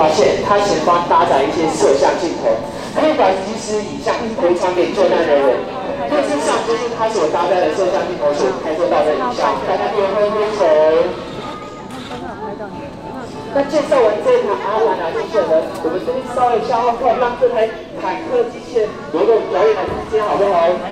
发现它前方搭载一些摄像镜头，可以把即时影像回传给救难人员。电视上就是它所搭载的摄像镜头所拍摄到的影像，大家可以挥挥手。那介绍完这台阿兰机器人，我们这边稍微消化后，让这台坦克机器人有个表演的空间，好不好？